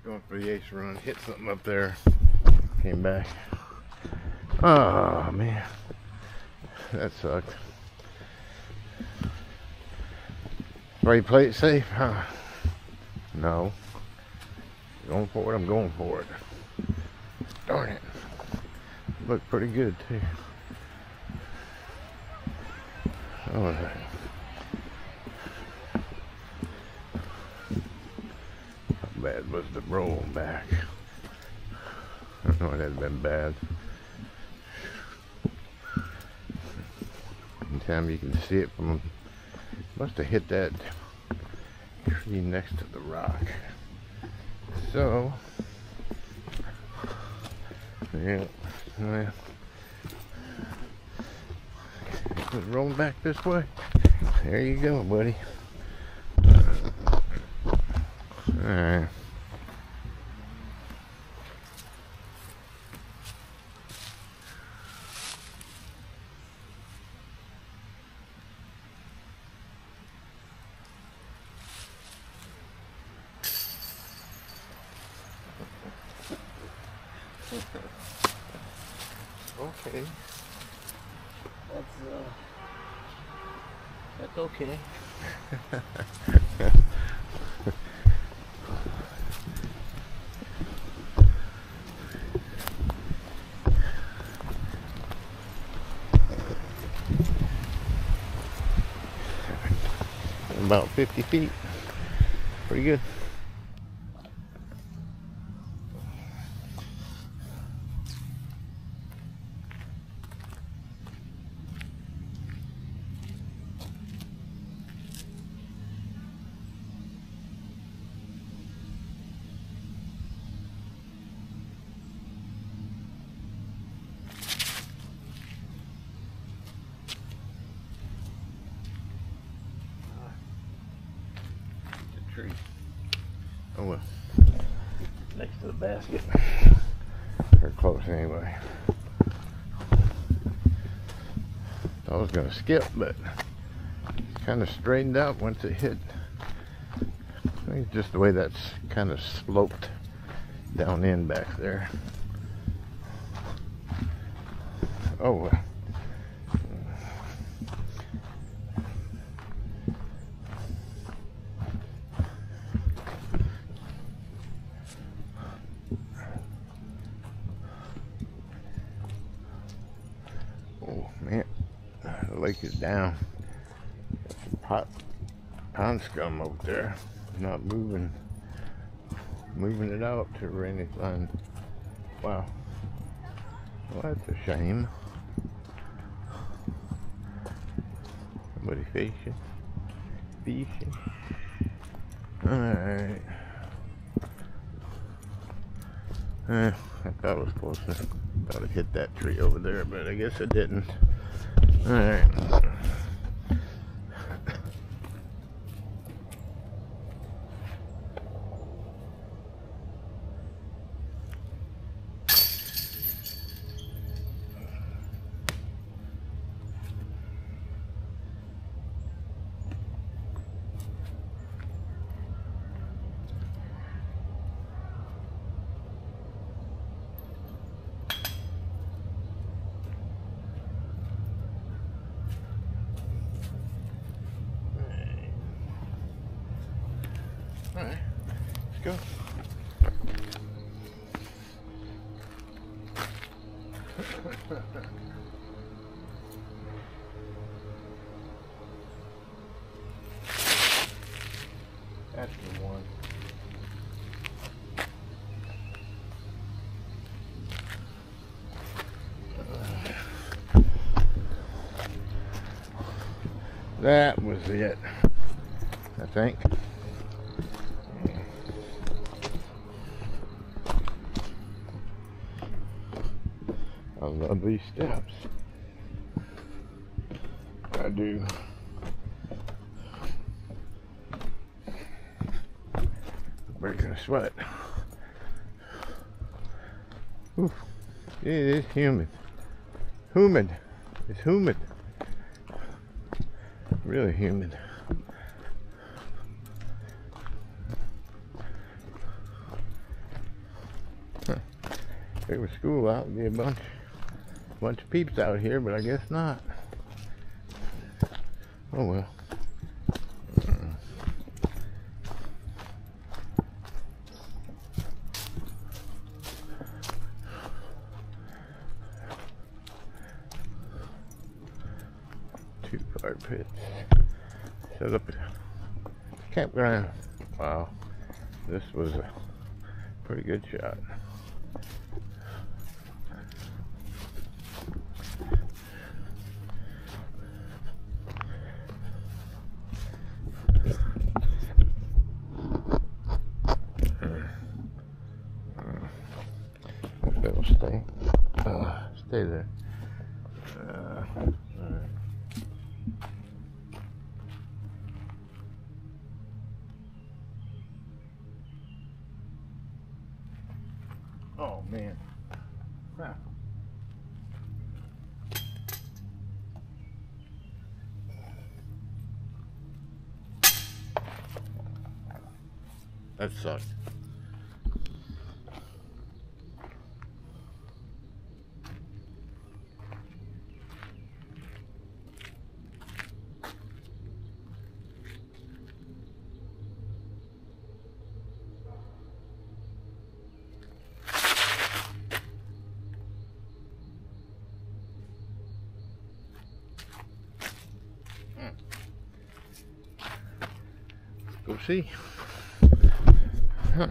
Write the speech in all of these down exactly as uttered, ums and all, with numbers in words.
Going for the ace run, hit something up there, came back. Oh man, that sucked. Why you play it safe? Huh? No. Going for it, I'm going for it. Darn it. Looked pretty good too. Oh, how bad was the roll back? I know it had been bad. Anytime you can see it from, must have hit that tree next to the rock. So, yeah, well, it's rolling back this way. There you go, buddy. Alright. Okay. That's uh that's okay. About fifty feet. Pretty good. Tree. Oh well. Next to the basket. They're close anyway. I was gonna skip, but it's kind of straightened out once it hit. I think it's just the way that's kind of sloped down in back there. Oh well. Oh man, the lake is down. Got some pot, pond scum over there. Not moving, moving it out to anything. Wow. Well, that's a shame. Somebody fishing, fishing. All right. Eh, I thought it was closer. Thought it hit that tree over there, but I guess it didn't. Alright. Alright, let's go. That's the one. That was it, I think. I love these steps. I do. Breaking a sweat. Oof. It is humid. Humid. It's humid. Really humid. If there was school out, there'd be a bunch, bunch of peeps out here, but I guess not. Oh well. Two fire pits. Set up a campground. Wow. This was a pretty good shot. Hope it'll stay. Uh, stay there. Uh, alright. Oh man. Crap. That sucked. Go see. Huh.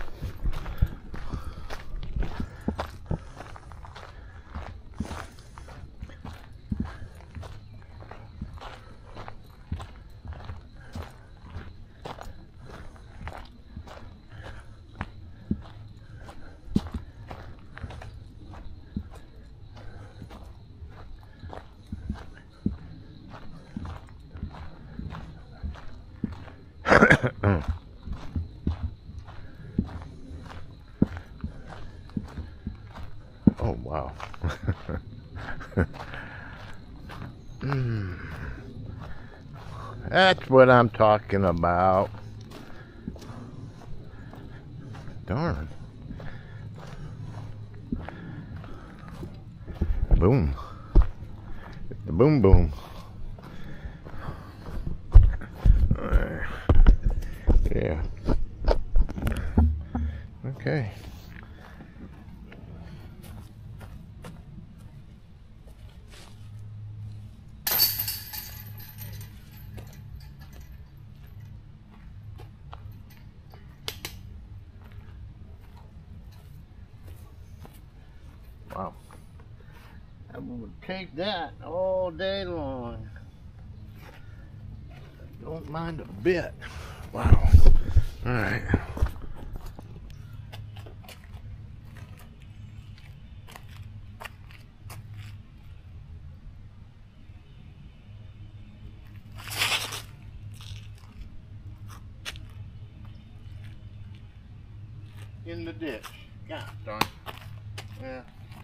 Oh wow. mm. That's what I'm talking about. Darn. Boom. The boom boom. Alright. Yeah. Okay. Wow. I would take that all day long. Don't mind a bit. Wow. All right. In the ditch. God darn. Yeah.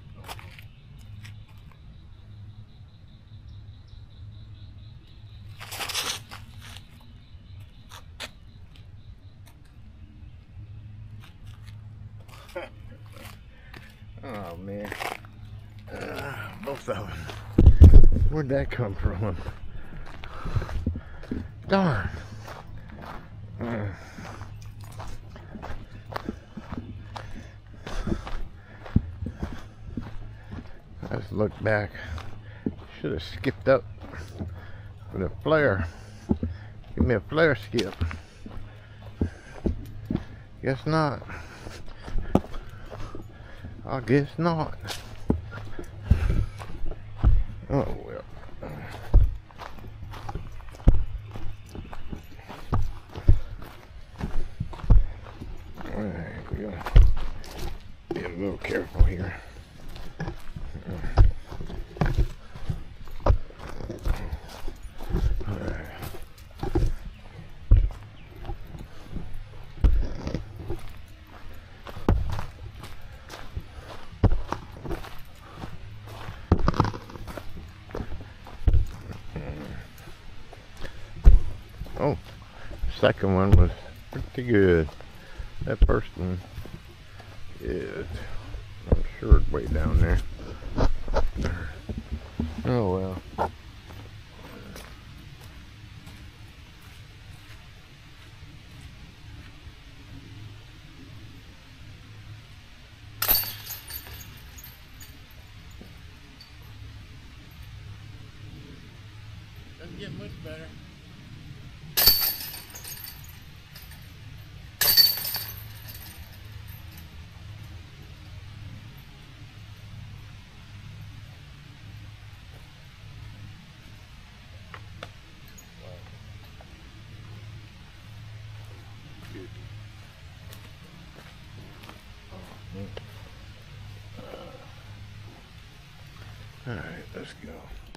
Oh man. Uh, both of them. Where'd that come from? Darn. Uh. I just looked back. Should have skipped up with a flare. Give me a flare skip. Guess not. I guess not. Oh well. Alright, we gotta be a little careful here. Oh, the second one was pretty good. That first one is Sure, it's way down there. Oh well. Doesn't get much better. All right, let's go.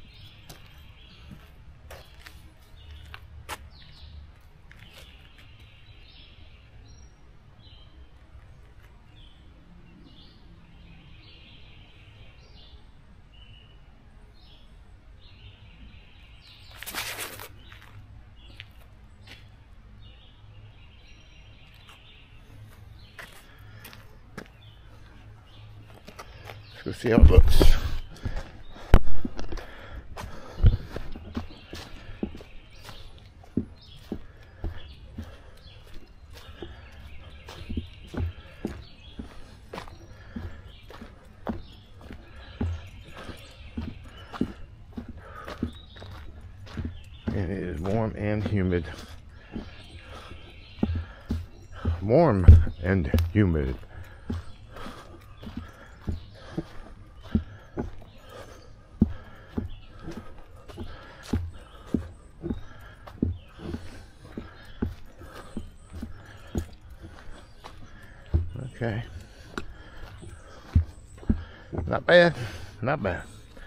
Let's go see how it looks. And it is warm and humid. Warm and humid. Okay. Not bad. Not bad.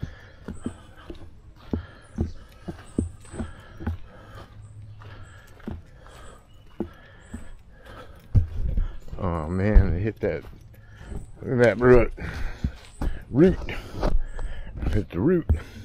Oh man, it hit that. Look at that root. Root. Hit the root.